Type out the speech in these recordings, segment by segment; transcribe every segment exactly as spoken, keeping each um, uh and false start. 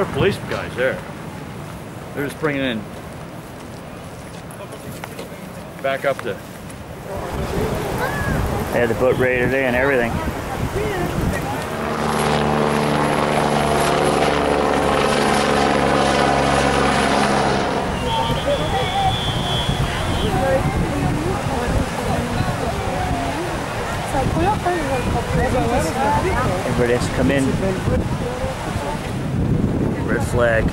There are police guys there. They're just bringing in. Back up to. They had the boat ready today and everything. Everybody has to come in. Red flag.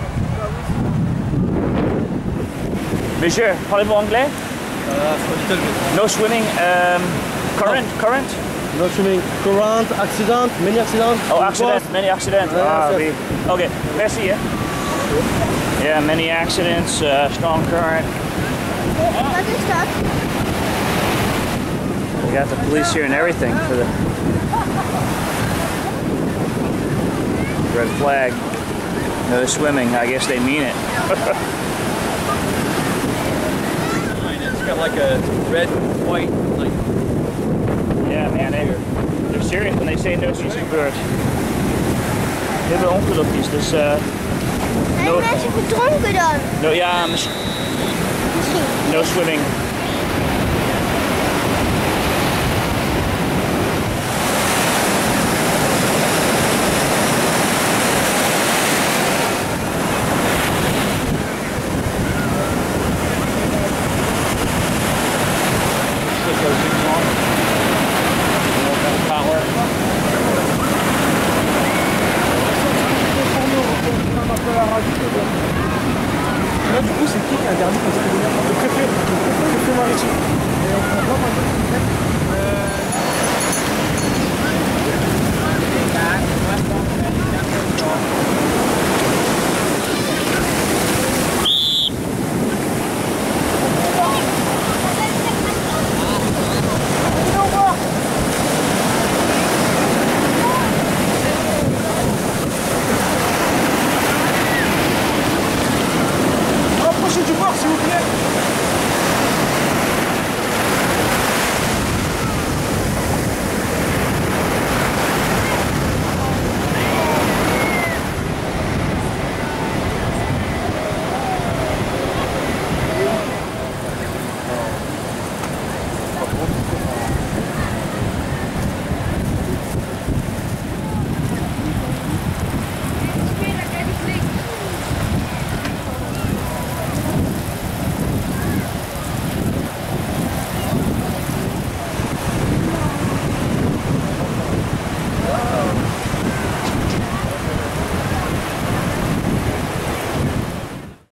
Monsieur, parlez-vous anglais? Uh, no swimming, um, current, no. current? No swimming, current, accident, many accidents. Oh, accident, many accidents. Uh, ah, yes. oui. Okay, merci. Yeah, yeah many accidents, uh, strong current. We got the police here and everything for the red flag. No swimming, I guess they mean it. It's got like a red and white, like. Yeah, man, they're, they're serious when they say no is gebeurd. Heel veel ongelukjes, dus. Uh, no, mensen verdronken dan? No, ja, misschien. No swimming.